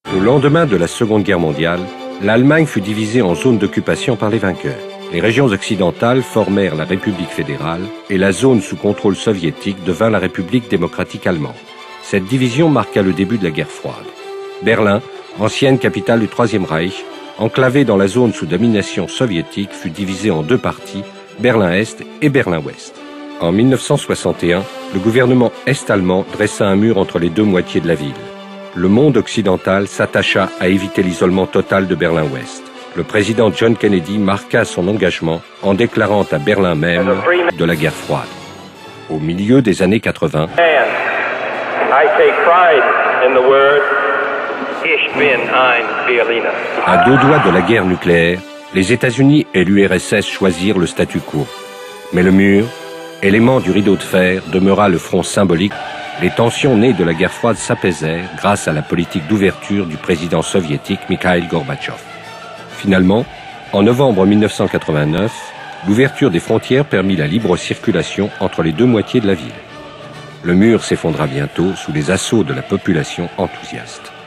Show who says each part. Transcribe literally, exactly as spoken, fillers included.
Speaker 1: Au lendemain de la Seconde Guerre mondiale, l'Allemagne fut divisée en zones d'occupation par les vainqueurs. Les régions occidentales formèrent la République fédérale et la zone sous contrôle soviétique devint la République démocratique allemande. Cette division marqua le début de la guerre froide. Berlin, ancienne capitale du Troisième Reich, enclavée dans la zone sous domination soviétique, fut divisée en deux parties, Berlin-Est et Berlin-Ouest. En mille neuf cent soixante et un, le gouvernement est-allemand dressa un mur entre les deux moitiés de la ville. Le monde occidental s'attacha à éviter l'isolement total de Berlin-Ouest. Le président John Kennedy marqua son engagement en déclarant à Berlin même de la guerre froide. Au milieu des années quatre-vingt, à deux doigts de la guerre nucléaire, les États-Unis et l'U R S S choisirent le statu quo. Mais le mur, élément du rideau de fer, demeura le front symbolique. Les tensions nées de la guerre froide s'apaisèrent grâce à la politique d'ouverture du président soviétique Mikhaïl Gorbatchev. Finalement, en novembre mille neuf cent quatre-vingt-neuf, l'ouverture des frontières permit la libre circulation entre les deux moitiés de la ville. Le mur s'effondra bientôt sous les assauts de la population enthousiaste.